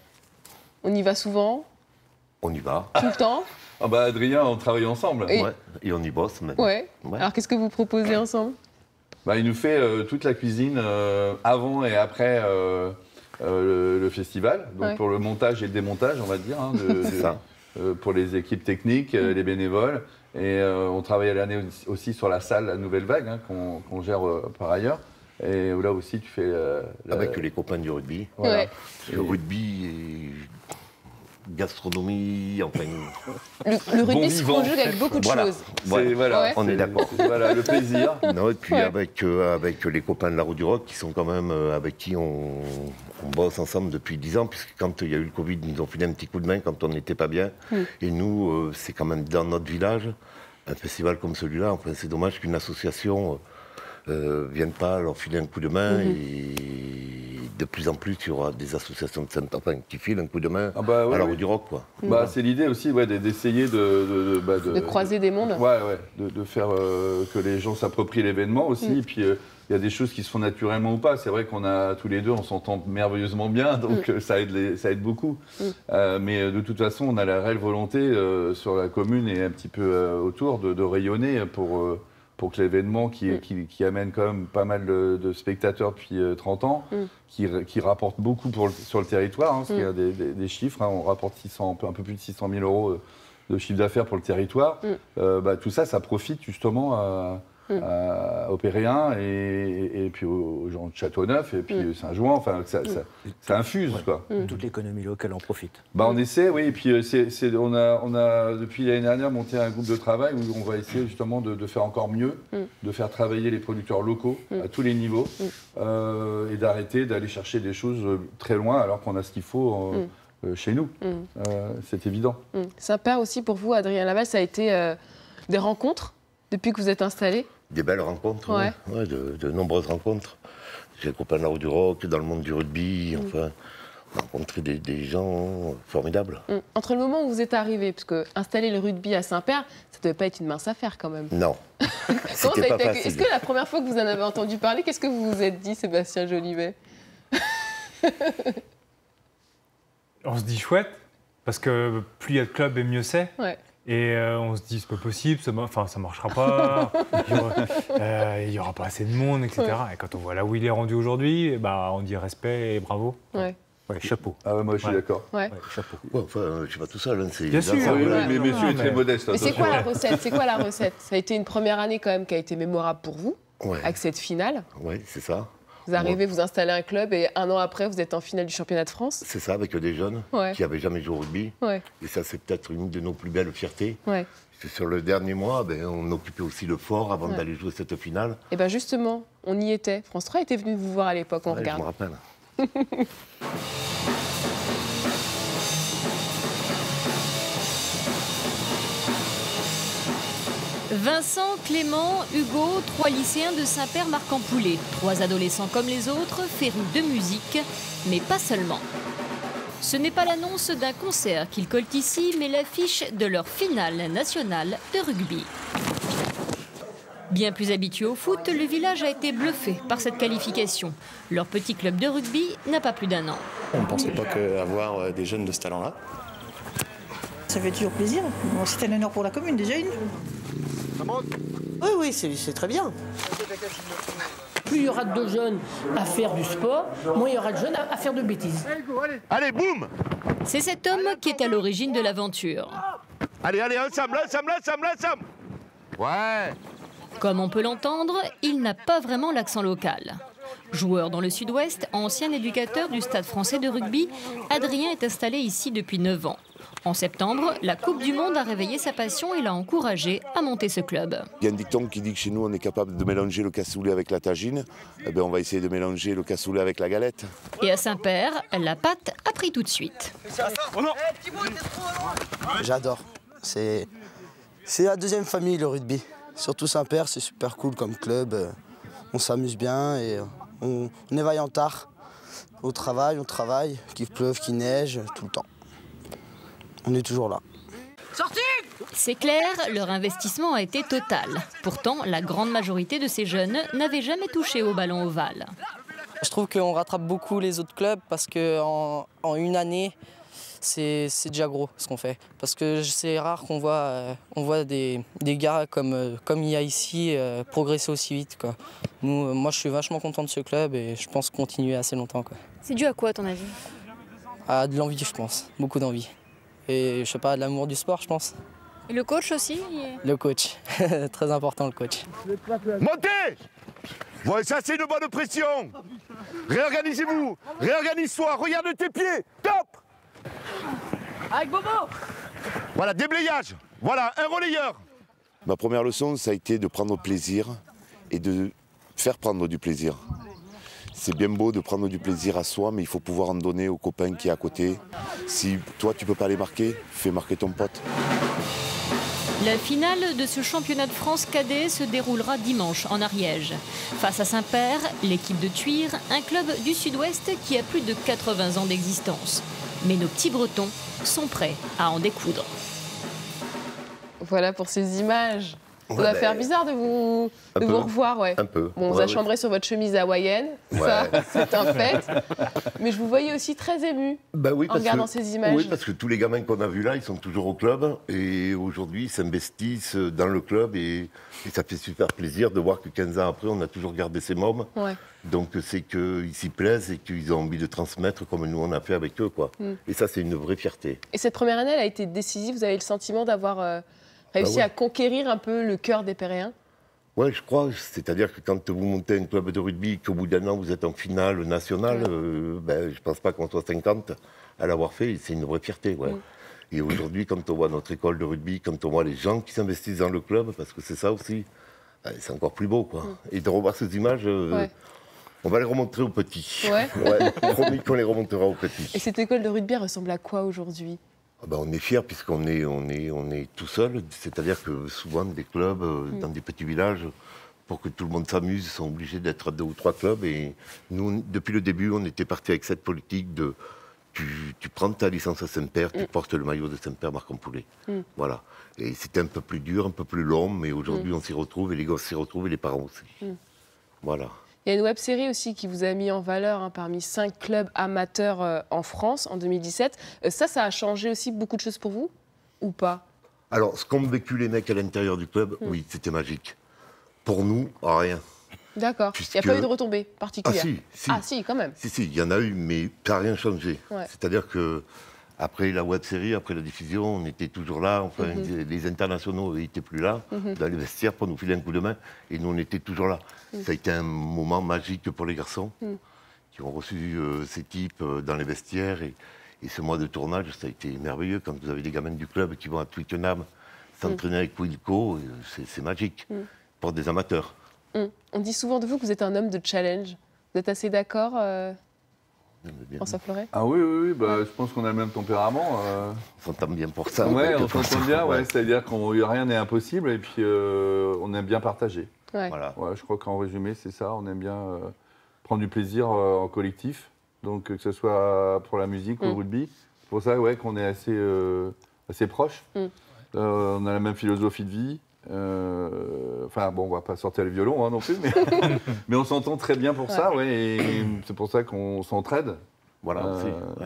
Speaker 1: on y va souvent?
Speaker 2: On y va.
Speaker 1: Tout le temps?
Speaker 5: Ah bah Adrien, on travaille ensemble.
Speaker 2: Et, ouais, et on y bosse même.
Speaker 1: Ouais. Ouais. Alors qu'est-ce que vous proposez ensemble?
Speaker 5: Bah, il nous fait euh, toute la cuisine euh, avant et après euh, euh, le, le festival. Donc ouais. pour le montage et le démontage, on va dire, hein, de, de, ça. Euh, pour les équipes techniques, euh, les bénévoles. Et euh, on travaille à l'année aussi sur la salle La Nouvelle Vague, hein, qu'on qu'on gère euh, par ailleurs. Et là aussi, tu fais... Euh,
Speaker 2: Avec la... les copains du rugby.
Speaker 1: Voilà. Ouais.
Speaker 2: Le rugby et... gastronomie, enfin...
Speaker 1: Le, le rugby bon se conjugue avec beaucoup de
Speaker 2: voilà.
Speaker 1: choses.
Speaker 2: Voilà, voilà. Ouais. On est d'accord.
Speaker 5: Voilà, le plaisir.
Speaker 2: Non, et puis ouais. avec, euh, avec les copains de la Roue du Rock, qui sont quand même euh, avec qui on, on bosse ensemble depuis dix ans, puisque quand il y a eu le Covid, ils nous ont filé un petit coup de main quand on n'était pas bien. Mm. Et nous, euh, c'est quand même dans notre village, un festival comme celui-là, enfin, c'est dommage qu'une association... Euh, Euh, viennent pas leur filer un coup de main. Mmh. Et de plus en plus, il y aura des associations de Saint-Antoine enfin, qui filent un coup de main ah bah, ouais, à la Roue du Rock. Quoi.
Speaker 5: Mmh. Bah, c'est l'idée aussi ouais, d'essayer de... De, de, bah, de,
Speaker 1: de croiser des mondes.
Speaker 5: Ouais, ouais, de, de faire euh, que les gens s'approprient l'événement aussi. Mmh. Et puis, il euh, y a des choses qui se font naturellement ou pas. C'est vrai qu'on a tous les deux, on s'entend merveilleusement bien, donc mmh. ça, aide les, ça aide beaucoup. Mmh. Euh, mais de toute façon, on a la réelle volonté euh, sur la commune et un petit peu euh, autour de, de rayonner pour... Euh, pour que l'événement qui, mm. qui, qui amène quand même pas mal de, de spectateurs depuis euh, trente ans, mm. qui, qui rapporte beaucoup pour le, sur le territoire, hein, parce mm. qu'il y a des, des, des chiffres, hein, on rapporte six cents, un, peu, un peu plus de six cent mille euros de chiffre d'affaires pour le territoire, mm. euh, bah, tout ça, ça profite justement à... Euh, aux Péréens et, et, et puis aux, aux gens de Châteauneuf et puis mm. Saint-Jouan, enfin ça, ça, ça infuse ouais. quoi.
Speaker 4: Mm. Toute l'économie locale en profite.
Speaker 5: Bah on essaie, oui, et puis c'est, c'est, on, a, on a depuis l'année dernière monté un groupe de travail où on va essayer justement de, de faire encore mieux, mm. de faire travailler les producteurs locaux mm. à tous les niveaux mm. euh, et d'arrêter d'aller chercher des choses très loin alors qu'on a ce qu'il faut euh, mm. euh, chez nous. Mm. Euh, c'est évident.
Speaker 1: Mm. Saint-Père aussi pour vous, Adrien Laval, ça a été euh, des rencontres depuis que vous êtes installé?
Speaker 2: Des belles rencontres, ouais. Oui. Ouais, de, de nombreuses rencontres. J'ai des copains de la route du rock, dans le monde du rugby, mmh. enfin, rencontré des, des gens formidables.
Speaker 1: Mmh. Entre le moment où vous êtes arrivé, parce que installer le rugby à Saint-Père, ça ne devait pas être une mince affaire quand même.
Speaker 2: Non.
Speaker 1: C'était pas facile. Est-ce que la première fois que vous en avez entendu parler, qu'est-ce que vous vous êtes dit, Sébastien Jolivet?
Speaker 3: On se dit chouette, parce que plus il y a de clubs et mieux c'est. Ouais. Et euh, on se dit, c'est pas possible, ça, enfin, ça marchera pas, il n'y aura, euh, aura pas assez de monde, et cetera. Ouais. Et quand on voit là où il est rendu aujourd'hui, bah, on dit respect et bravo.
Speaker 1: Ouais.
Speaker 3: Ouais, chapeau.
Speaker 5: Ah ouais, moi je suis
Speaker 3: ouais.
Speaker 5: d'accord.
Speaker 1: Ouais.
Speaker 2: Ouais, chapeau. Ouais, enfin, je ne suis pas tout seul. Hein, c'est
Speaker 3: bien sûr,
Speaker 5: oui, oui, mais monsieur est très modeste.
Speaker 1: Mais c'est quoi la recette? C'est quoi la recette? Ça a été une première année quand même qui a été mémorable pour vous, ouais. avec cette finale.
Speaker 2: Oui, c'est ça.
Speaker 1: Vous arrivez, ouais. vous installez un club et un an après, vous êtes en finale du championnat de France.
Speaker 2: C'est ça, avec des jeunes ouais. qui n'avaient jamais joué au rugby. Ouais. Et ça, c'est peut-être une de nos plus belles fiertés. Ouais. Sur le dernier mois, ben, on occupait aussi le fort avant ouais. d'aller jouer cette finale.
Speaker 1: Et bien justement, on y était. France trois était venu vous voir à l'époque, on
Speaker 2: ouais,
Speaker 1: regarde.
Speaker 2: Je me rappelle.
Speaker 15: Vincent, Clément, Hugo, trois lycéens de Saint-Père-Marc-en-Poulet. Trois adolescents comme les autres, férus de musique, mais pas seulement. Ce n'est pas l'annonce d'un concert qu'ils collent ici, mais l'affiche de leur finale nationale de rugby. Bien plus habitué au foot, le village a été bluffé par cette qualification. Leur petit club de rugby n'a pas plus d'un an.
Speaker 16: On ne pensait pas qu'avoir des jeunes de ce talent-là.
Speaker 17: Ça fait toujours plaisir. Bon, c'est un honneur pour la commune, déjà une.
Speaker 18: Oui, oui, c'est très bien.
Speaker 19: Plus il y aura de jeunes à faire du sport, moins il y aura de jeunes à, à faire de bêtises.
Speaker 20: Allez, boum!
Speaker 15: C'est cet homme qui est à l'origine de l'aventure.
Speaker 20: Allez, allez, ensemble, ensemble, ensemble, ensemble! Ouais!
Speaker 15: Comme on peut l'entendre, il n'a pas vraiment l'accent local. Joueur dans le sud-ouest, ancien éducateur du Stade français de rugby, Adrien est installé ici depuis neuf ans. En septembre, la Coupe du Monde a réveillé sa passion et l'a encouragé à monter ce club.
Speaker 21: Il y a un dicton qui dit que chez nous, on est capable de mélanger le cassoulet avec la tagine. Eh bien, on va essayer de mélanger le cassoulet avec la galette.
Speaker 15: Et à Saint-Père, la pâte a pris tout de suite.
Speaker 18: J'adore. C'est la deuxième famille, le rugby. Surtout Saint-Père, c'est super cool comme club. On s'amuse bien et on, on est vaillant tard. Au travail, on travaille, qu'il pleuve, qu'il neige, tout le temps. On est toujours là.
Speaker 15: Sorti ! C'est clair, leur investissement a été total. Pourtant, la grande majorité de ces jeunes n'avaient jamais touché au ballon ovale.
Speaker 22: Je trouve qu'on rattrape beaucoup les autres clubs parce qu'en en une année, c'est déjà gros ce qu'on fait. Parce que c'est rare qu'on voit, euh, on voit des, des gars comme, euh, comme il y a ici euh, progresser aussi vite, quoi. Nous, euh, moi, je suis vachement content de ce club et je pense continuer assez longtemps, quoi.
Speaker 15: C'est dû à quoi, à ton avis?
Speaker 22: À de l'envie, je pense. Beaucoup d'envie. Et je sais pas, de l'amour du sport, je pense.
Speaker 15: Et le coach aussi?
Speaker 22: Le coach. Très important, le coach.
Speaker 20: Montez! Ouais, ça, c'est une bonne pression. Réorganisez-vous. Réorganise-toi. Regarde tes pieds. Top!
Speaker 19: Avec Bobo!
Speaker 20: Voilà, déblayage. Voilà, un relayeur.
Speaker 21: Ma première leçon, ça a été de prendre plaisir et de faire prendre du plaisir. C'est bien beau de prendre du plaisir à soi, mais il faut pouvoir en donner aux copains qui est à côté. Si toi, tu ne peux pas les marquer, fais marquer ton pote.
Speaker 15: La finale de ce championnat de France cadet se déroulera dimanche en Ariège. Face à Saint-Père, l'équipe de Thuir, un club du sud-ouest qui a plus de quatre-vingts ans d'existence. Mais nos petits Bretons sont prêts à en découdre.
Speaker 1: Voilà pour ces images. Ça ouais, doit faire bizarre de vous, de vous revoir, ouais.
Speaker 2: Un peu.
Speaker 1: Bon, on vous
Speaker 2: ouais,
Speaker 1: a chambré ouais. sur votre chemise hawaïenne, ouais. ça, c'est un fait. Mais je vous voyais aussi très ému
Speaker 2: bah oui,
Speaker 1: en regardant
Speaker 2: que,
Speaker 1: ces images.
Speaker 2: Oui, parce que tous les gamins qu'on a vus là, ils sont toujours au club. Et aujourd'hui, ils s'investissent dans le club. Et, et ça fait super plaisir de voir que quinze ans après, on a toujours gardé ces mômes. Ouais. Donc c'est qu'ils s'y plaisent et qu'ils ont envie de transmettre comme nous on a fait avec eux, quoi. Mm. Et ça, c'est une vraie fierté.
Speaker 1: Et cette première année, elle a été décisive. Vous avez le sentiment d'avoir... Euh, réussi bah ouais. à conquérir un peu le cœur des Péréens?
Speaker 2: Oui, je crois. C'est-à-dire que quand vous montez un club de rugby, qu'au bout d'un an, vous êtes en finale nationale, ouais. euh, ben, je ne pense pas qu'on soit cinquante à l'avoir fait. C'est une vraie fierté. Ouais. Mm. Et aujourd'hui, quand on voit notre école de rugby, quand on voit les gens qui s'investissent dans le club, parce que c'est ça aussi, ben, c'est encore plus beau. Quoi. Mm. Et de revoir ces images, euh, ouais. on va les remontrer aux petits. Ouais. ouais promis qu'on les remontera aux petits.
Speaker 1: Et cette école de rugby ressemble à quoi aujourd'hui?
Speaker 2: Ben, on est fiers puisqu'on est, on est, on est tout seul, c'est-à-dire que souvent des clubs euh, mm. dans des petits villages, pour que tout le monde s'amuse, sont obligés d'être à deux ou trois clubs. Et nous, depuis le début, on était partis avec cette politique de tu, tu prends ta licence à Saint-Père, mm. tu portes le maillot de Saint-Père Marc-en-Poulet. Mm. Voilà. Et c'était un peu plus dur, un peu plus long, mais aujourd'hui mm. on s'y retrouve et les gosses s'y retrouvent et les parents aussi. Mm. Voilà.
Speaker 1: Il y a une web-série aussi qui vous a mis en valeur hein, parmi cinq clubs amateurs euh, en France en deux mille dix-sept. Euh, ça, ça a changé aussi beaucoup de choses pour vous ou pas?
Speaker 2: Alors, ce qu'ont vécu les mecs à l'intérieur du club, mmh. oui, c'était magique. Pour nous, rien.
Speaker 1: D'accord. Puisque... Il n'y a pas eu de retombées particulières?
Speaker 2: Ah si, si.
Speaker 1: Ah si, quand même.
Speaker 2: Si, si, il y en a eu, mais ça n'a rien changé. Ouais. C'est-à-dire que après la web-série, après la diffusion, on était toujours là. Enfin, mm-hmm. les internationaux n'étaient plus là, mm-hmm. dans les vestiaires pour nous filer un coup de main. Et nous, on était toujours là. Mm. Ça a été un moment magique pour les garçons mm. qui ont reçu euh, ces types euh, dans les vestiaires. Et, et ce mois de tournage, ça a été merveilleux. Quand vous avez des gamins du club qui vont à Twickenham s'entraîner mm. avec Wilco, c'est magique mm. pour des amateurs.
Speaker 1: Mm. On dit souvent de vous que vous êtes un homme de challenge. Vous êtes assez d'accord euh... François Fleuret?
Speaker 5: Ah oui, oui, oui bah, je pense qu'on a le même tempérament. Euh...
Speaker 2: On s'entend bien pour ça.
Speaker 5: Oui, on s'entend bien, ouais, c'est-à-dire que rien n'est impossible et puis euh, on aime bien partager.
Speaker 1: Ouais.
Speaker 5: Voilà. Ouais, je crois qu'en résumé, c'est ça, on aime bien euh, prendre du plaisir euh, en collectif, donc que ce soit pour la musique mm. ou le rugby. C'est pour ça ouais, qu'on est assez, euh, assez proches. Mm. Euh, on a la même philosophie de vie. Euh, enfin bon, on va pas sortir le violon hein, non plus, mais, mais on s'entend très bien pour ouais. ça, ouais, et c'est pour ça qu'on s'entraide.
Speaker 2: Voilà,
Speaker 5: euh,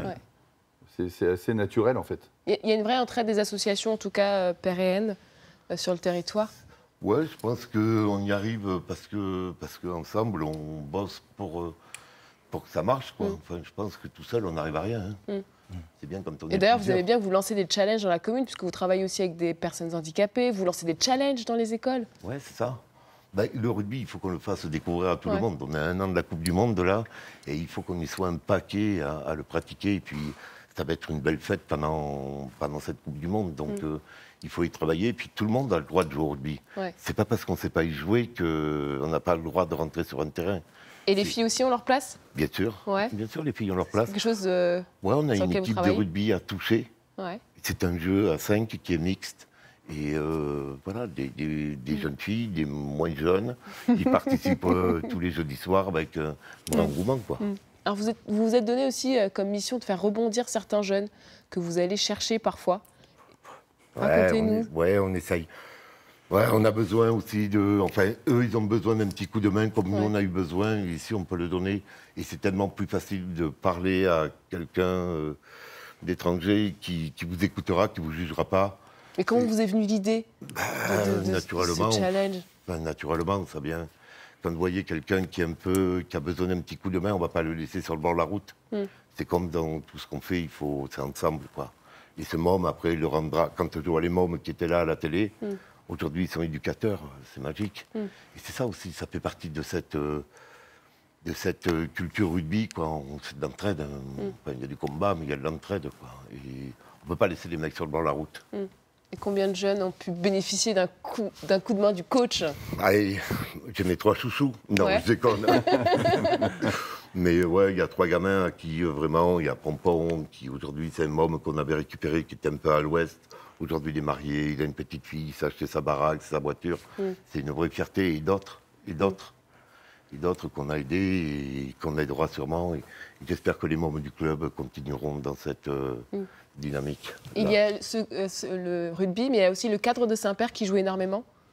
Speaker 5: ouais. c'est assez naturel en fait.
Speaker 1: Il y a une vraie entraide des associations, en tout cas euh, péréennes, euh, sur le territoire.
Speaker 2: Ouais, je pense qu'on y arrive parce que parce qu'ensemble on bosse pour euh, pour que ça marche, quoi. Mm. Enfin, je pense que tout seul on n'arrive à rien. Hein. Mm. C'est bien quand on
Speaker 1: Et d'ailleurs, vous avez bien que vous lancez des challenges dans la commune, puisque vous travaillez aussi avec des personnes handicapées, vous lancez des challenges dans les écoles.
Speaker 2: Ouais, c'est ça. Ben, le rugby, il faut qu'on le fasse découvrir à tout ouais. le monde. On a un an de la Coupe du Monde là, et il faut qu'on y soit un paquet à, à le pratiquer. Et puis, ça va être une belle fête pendant, pendant cette Coupe du Monde. Donc, mm. euh, il faut y travailler. Et puis, tout le monde a le droit de jouer au rugby. Ouais. C'est pas parce qu'on ne sait pas y jouer qu'on n'a pas le droit de rentrer sur un terrain.
Speaker 1: Et les filles aussi ont leur place?
Speaker 2: Bien sûr. Ouais. Bien sûr, les filles ont leur place.
Speaker 1: Quelque chose de...
Speaker 2: Ouais, on a une équipe de rugby à toucher.
Speaker 1: Ouais.
Speaker 2: C'est un jeu à cinq qui est mixte. Et euh, voilà, des, des, des jeunes filles, des moins jeunes, qui participent euh, tous les jeudis soirs avec un grand engouement, quoi.
Speaker 1: Mm. Alors vous êtes, vous vous êtes donné aussi euh, comme mission de faire rebondir certains jeunes que vous allez chercher parfois. Racontez-nous.
Speaker 2: Ouais, on essaye. Ouais, on a besoin aussi de... Enfin, eux, ils ont besoin d'un petit coup de main comme ouais. nous, on a eu besoin. Ici, on peut le donner. Et c'est tellement plus facile de parler à quelqu'un euh, d'étranger qui, qui vous écoutera, qui ne vous jugera pas.
Speaker 1: Mais comment et... vous est venue l'idée
Speaker 2: bah, de, de,
Speaker 1: naturellement, de ce challenge
Speaker 2: ben, naturellement, ça vient. Quand vous voyez quelqu'un qui, est un peu, qui a besoin d'un petit coup de main, on ne va pas le laisser sur le bord de la route. Mm. C'est comme dans tout ce qu'on fait, il faut... c'est ensemble, quoi. Et ce môme, après, il le rendra... Quand je vois les mômes qui étaient là à la télé... Mm. Aujourd'hui, ils sont éducateurs, c'est magique. Mm. Et c'est ça aussi, ça fait partie de cette, euh, de cette euh, culture rugby, quoi. C'est de l'entraide. Hein. Mm. Enfin, il y a du combat, mais il y a de l'entraide, quoi. Et on ne peut pas laisser les mecs sur le bord de la route.
Speaker 1: Mm. Et combien de jeunes ont pu bénéficier d'un coup, d'un coup de main du coach?
Speaker 2: Allez, j'ai mes trois chouchous. Non, ouais. je déconne. Mais ouais, il y a trois gamins à qui, euh, vraiment, il y a Pompon, qui aujourd'hui, c'est un môme qu'on avait récupéré, qui était un peu à l'ouest. Aujourd'hui, il est marié, il a une petite fille, il s'est acheté sa baraque, sa voiture. Mm. C'est une vraie fierté. Et d'autres, et d'autres, et d'autres qu'on a aidés et qu'on aidera sûrement. Et, et j'espère que les membres du club continueront dans cette euh, mm. dynamique.
Speaker 1: Il y a ce, euh, ce, le rugby, mais il y a aussi le cadre de Saint-Père qui joue énormément.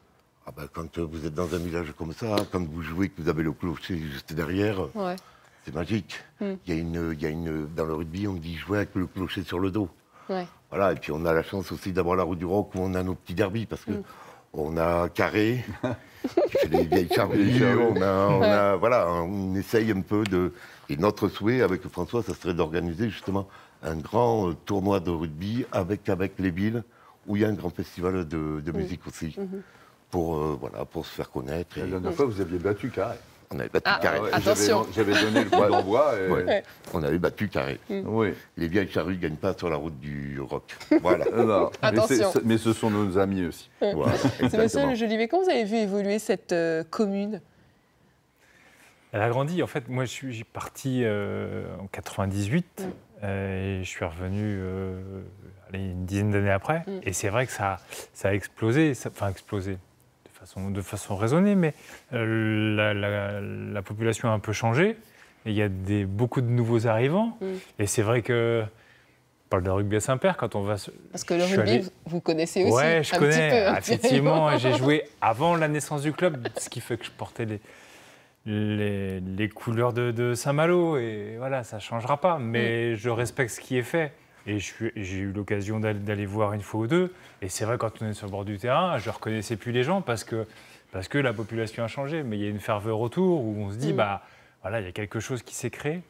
Speaker 2: Ah ben, quand vous êtes dans un village comme ça, quand vous jouez, que vous avez le clocher juste derrière, ouais. c'est magique. Mm. Il y a une, il y a une, dans le rugby, on dit jouer avec le clocher sur le dos. Ouais. Voilà, et puis on a la chance aussi d'avoir la route du Roc où on a nos petits derbys, parce que mm. on a Carré, qui fait les vieilles charrues, on a, on a, voilà, on essaye un peu de... Et notre souhait avec François, ça serait d'organiser justement un grand euh, tournoi de rugby avec, avec les villes, où il y a un grand festival de, de musique mm. aussi. Mm-hmm. Pour, euh, voilà, pour se faire connaître.
Speaker 5: La dernière et... fois, vous aviez battu Carré.
Speaker 2: On avait battu
Speaker 1: ah,
Speaker 2: Carré.
Speaker 1: Ouais, attention.
Speaker 5: J'avais donné le coup d'envoi. Et... Ouais. Ouais.
Speaker 2: On avait battu Carré. Mm. Oui. Les vieilles charrues ne gagnent pas sur la route du Roc. Voilà.
Speaker 5: non,
Speaker 1: attention.
Speaker 5: Mais, mais ce sont nos amis aussi.
Speaker 1: Voilà, Sébastien Le Jolivet, comment vous avez vu évoluer cette euh, commune?
Speaker 3: Elle a grandi. En fait, moi, je suis parti euh, en quatre-vingt-dix-huit mm. euh, et je suis revenu euh, allez, une dizaine d'années après. Mm. Et c'est vrai que ça, ça a explosé. Ça, enfin, explosé. de façon raisonnée, mais euh, la, la, la population a un peu changé. Et il y a des, beaucoup de nouveaux arrivants. Mm. Et c'est vrai que, on parle de rugby à Saint-Père, quand on va...
Speaker 1: Parce que le rugby, allé... vous connaissez aussi
Speaker 3: ouais, je
Speaker 1: un
Speaker 3: connais,
Speaker 1: petit peu.
Speaker 3: Ah, effectivement, j'ai joué avant la naissance du club, ce qui fait que je portais les, les, les couleurs de, de Saint-Malo. Et voilà, ça ne changera pas. Mais mm. je respecte ce qui est fait. Et j'ai eu l'occasion d'aller voir une fois ou deux. Et c'est vrai, quand on est sur le bord du terrain, je ne reconnaissais plus les gens parce que, parce que la population a changé. Mais il y a une ferveur autour où on se dit, mmh. bah, voilà, il y a quelque chose qui s'est créé.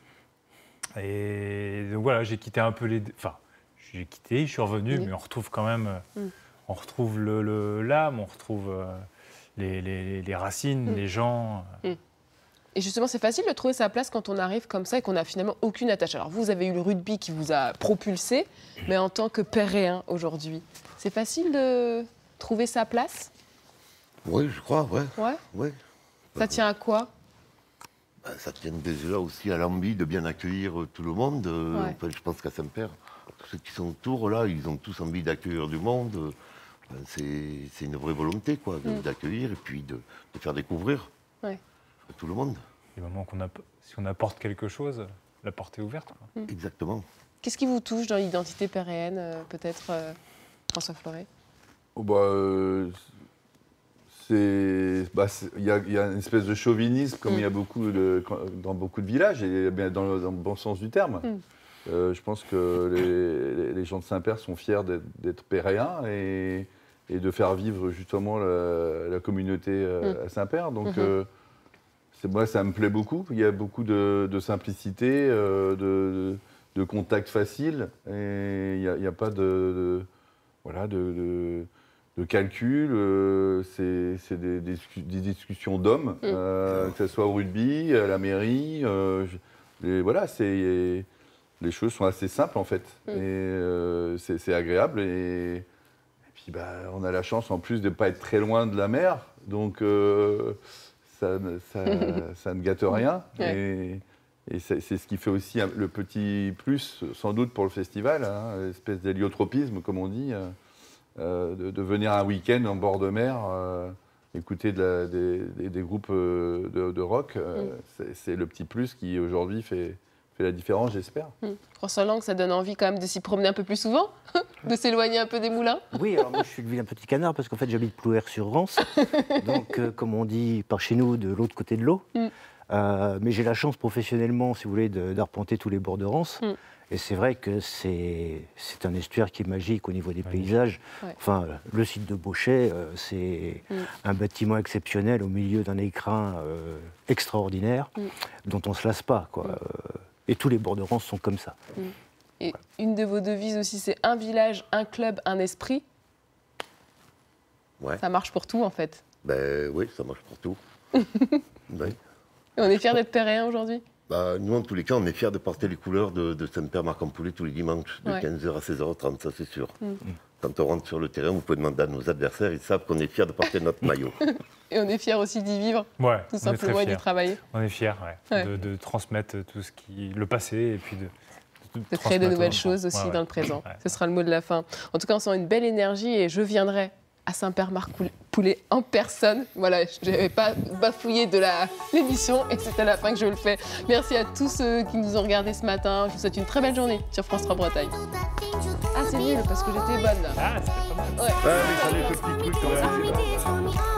Speaker 3: Et donc voilà, j'ai quitté un peu les... Enfin, j'ai quitté, je suis revenu, mmh. mais on retrouve quand même... Mmh. On retrouve l'âme, le, le, on retrouve euh, les, les, les racines, mmh. les gens... Euh, mmh.
Speaker 1: Et justement, c'est facile de trouver sa place quand on arrive comme ça et qu'on n'a finalement aucune attache. Alors, vous avez eu le rugby qui vous a propulsé, mais en tant que Péréen aujourd'hui, c'est facile de trouver sa place?
Speaker 2: Oui, je crois, ouais.
Speaker 1: Ouais,
Speaker 2: ouais.
Speaker 1: Ça tient à quoi?
Speaker 2: Ben, ça tient déjà aussi à l'envie de bien accueillir tout le monde. Ouais. Enfin, je pense qu'à Saint-Père, ceux qui sont autour, là, ils ont tous envie d'accueillir du monde. Ben, c'est une vraie volonté, quoi, d'accueillir mm. et puis de, de faire découvrir. Ouais. Tout le monde.
Speaker 3: Du moment qu'on a, si on apporte quelque chose, la porte est ouverte. Quoi.
Speaker 2: Mmh. Exactement.
Speaker 1: Qu'est-ce qui vous touche dans l'identité péréenne, euh, peut-être, euh, François Fleuret?
Speaker 5: Oh bah, euh, c'est, bah, il y, y a une espèce de chauvinisme, comme mmh. il y a beaucoup de, dans beaucoup de villages, et bien dans le, dans le bon sens du terme. Mmh. Euh, je pense que les, les gens de Saint-Père sont fiers d'être péréens et, et de faire vivre justement la, la communauté euh, mmh. à Saint-Père. Donc, mmh. euh, moi, ça me plaît beaucoup. Il y a beaucoup de, de simplicité, euh, de, de contact facile. Et il n'y a, a pas de, de, voilà, de, de, de calcul. Euh, c'est des, des, des discussions d'hommes, mmh. euh, que ce soit au rugby, à la mairie. Euh, et voilà, les choses sont assez simples, en fait. Mmh. Et euh, c'est agréable. Et, et puis, bah, on a la chance, en plus, de ne pas être très loin de la mer. Donc... Euh, Ça, ça, ça ne gâte rien. Ouais. Et, et c'est ce qui fait aussi le petit plus, sans doute, pour le festival, hein, l'espèce d'héliotropisme, comme on dit, euh, de, de venir un week-end en bord de mer, euh, écouter de la, des, des, des groupes de, de rock. Euh, mm. C'est le petit plus qui, aujourd'hui, fait, fait la différence, j'espère.
Speaker 1: Mm. François Lang, ça donne envie quand même de s'y promener un peu plus souvent, de s'éloigner un peu des moulins?
Speaker 4: Oui, alors moi je suis le vilain petit canard parce qu'en fait j'habite Plouer-sur-Rance, donc euh, comme on dit par chez nous, de l'autre côté de l'eau. Mm. Euh, mais j'ai la chance professionnellement, si vous voulez, d'arpenter tous les bords de Rance. Mm. Et c'est vrai que c'est un estuaire qui est magique au niveau des paysages. Ouais. Enfin, le site de Beauchet, euh, c'est mm. un bâtiment exceptionnel au milieu d'un écrin euh, extraordinaire mm. dont on ne se lasse pas, quoi. Mm. Euh, Et tous les bords de Rance sont comme ça.
Speaker 1: Et ouais. Une de vos devises aussi, c'est un village, un club, un esprit. Ouais. Ça marche pour tout, en fait.
Speaker 2: Ben oui, ça marche pour tout. Ouais.
Speaker 1: Et on est fiers d'être péréens aujourd'hui?
Speaker 2: Bah, nous, en tous les cas, on est fiers de porter les couleurs de, de Saint-Père-Marc-en-Poulet tous les dimanches, de ouais. quinze heures à seize heures trente, ça c'est sûr. Mm. Quand on rentre sur le terrain, vous pouvez demander à nos adversaires, ils savent qu'on est fiers de porter notre maillot.
Speaker 1: Et on est fiers aussi d'y vivre,
Speaker 3: ouais,
Speaker 1: tout simplement, et d'y travailler.
Speaker 3: On est fiers, ouais, ouais. De, de transmettre tout ce qui, le passé et puis de...
Speaker 1: De, de créer de nouvelles choses aussi ouais, ouais. dans le présent. Ouais. Ce sera le mot de la fin. En tout cas, on sent une belle énergie et je viendrai à Saint-Père-Marc-Poulet en personne. Voilà, je n'avais pas bafouillé de l'émission et c'est à la fin que je le fais. Merci à tous ceux qui nous ont regardés ce matin. Je vous souhaite une très belle journée sur France trois Bretagne. Ah, c'est nul parce que j'étais bonne là.
Speaker 3: Ah, c'était pas mal.
Speaker 1: Ouais.
Speaker 2: Ah, mais ça les petits trucs quand même.